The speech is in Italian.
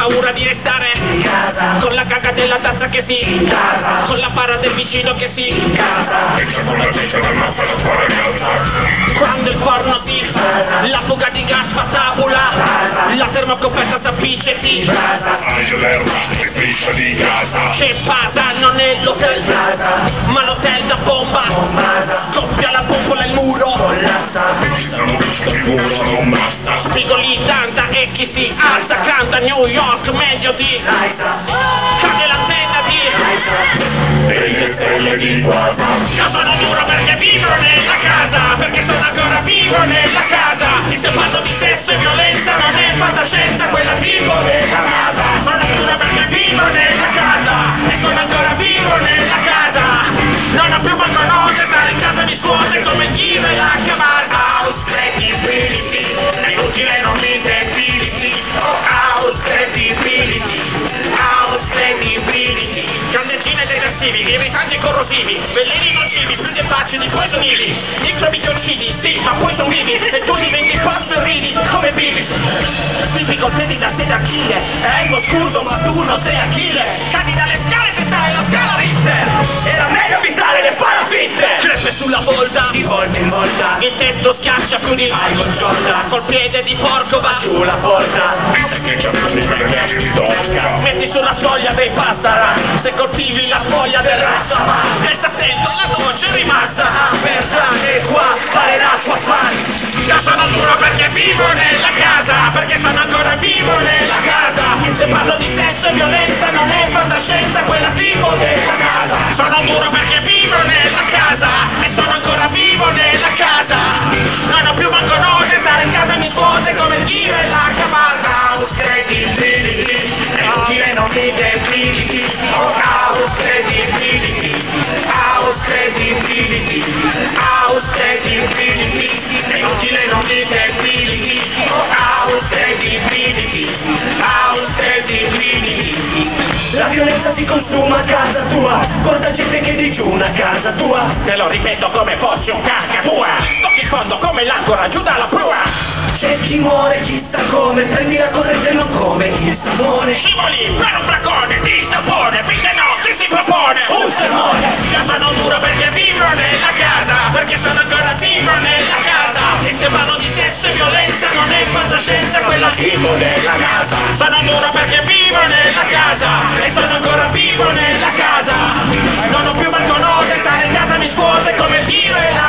paura di restare in casa, con la caca della tazza che si in casa, con la bara del vicino che si in casa, quando il forno ti la fuga di gas fa tavola, la termocoperta s'appisce Anche l'erba che piscia di casa. che patano nell'hotel, ma l'hotel da bomba doppia la bombola e il muro, Sono visto che muro non basta. spigoli tanta e chi si alza canta New York meglio di cade la tenda di Delle stelle di guarda. io sono duro perché vivo nella casa, perché sono ancora vivo nella casa, e se parlo di sesso e violenza non è fantascienza, quella vivo nella casa, sono duro perché vivo nella casa, e sono ancora vivo nella casa, non ho più banconote, stare in casa mi scuote come chi me l'ha chiamata, house credibility, è inutile non mi debiliti, oh house credibility, house credibility, clandestine detersivi, irritanti e corrosivi, veleni nocivi, più dei facili, poi sono vivi, microbi che uccidi, sì, ma poi sono vivi, e tu diventi pazzo e ridi, come vivi, tipico sedi da sede Achille, scuso, ma tu non sei Achille, cadi dalle scale se stai la scala Richter, era meglio evitare le palafitte, crepe sulla volta, di volta in volta, il tetto schiaccia più di Michael Jordan, col piede di porco va sulla porta, Dite che c'è più di quelle leggi di tosca. metti sulla soglia dei pastara, se coltivi la foglia del rasta, ma resta attento, la voce è rimasta aperta e qua fare l'acqua fai. Io sono duro perché vivo nella casa, perché sono ancora vivo nella casa, e se parlo di sesso e violenza non è fantascienza, quella vivo nella casa, sono duro perché vivo nella casa, e sono ancora vivo nella casa, non ho più banconote, stare in casa mi scuote come dire la chiamata, house credibility, è inutile non mi debiliti, oh house credibility, house credibility, house credibility, è inutile non mi debiliti, oh house credibility, house credibility. la violenza si consuma a casa tua, quanta gente che digiuna a casa tua, Te lo ripeto come fossi un tua, tocchi il fondo come l'ancora, giù dalla prua, c'è chi muore, chi sta come, prendi la corrente non come il salmone, scivoli per un flacone di sapone, finché no, se si propone un sermone, io sono duro perché vivo nella casa, perché sono ancora vivo nella casa, e se parlo di sesso e violenza non è fantascienza, quella vivo nella casa, sono duro perché vivo nella casa, e sono ancora vivo nella casa, non ho più banconote, stare in casa mi scuote come dire la